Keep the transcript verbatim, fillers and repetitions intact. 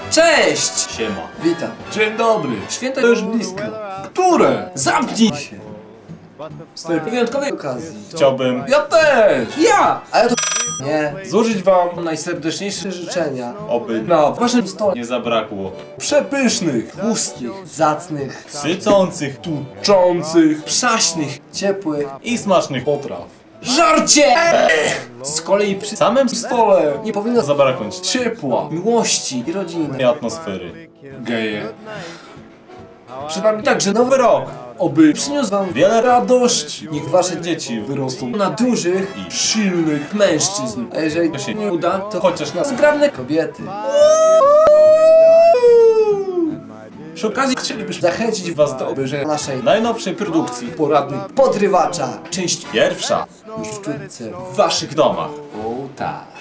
Cześć! Siema. Witam. Dzień dobry. Święto już blisko. Które? Zamknij się! Z tej wyjątkowej okazji. Chciałbym Ja też. Ja! A ja to nie. Złożyć wam Najserdeczniejsze życzenia. oby na Waszym stole nie zabrakło przepysznych, tłustych, zacnych, sycących tuczących przaśnych, ciepłych. i smacznych potraw. Żarcie! Z kolei przy samym Stole nie powinno zabraknąć ciepła. miłości i rodziny. tej atmosfery. Geje. Przynajmniej tak, Także nowy rok oby przyniósł wam Wiele radość niech wasze dzieci wyrosną na dużych i silnych mężczyzn. A jeżeli To się nie uda, to chociaż na zgrabne kobiety. Przy okazji chcielibyśmy Zachęcić was do obejrzenia naszej najnowszej produkcji poradnik. podrywacza. Część pierwsza już wkrótce. w waszych domach. O tak.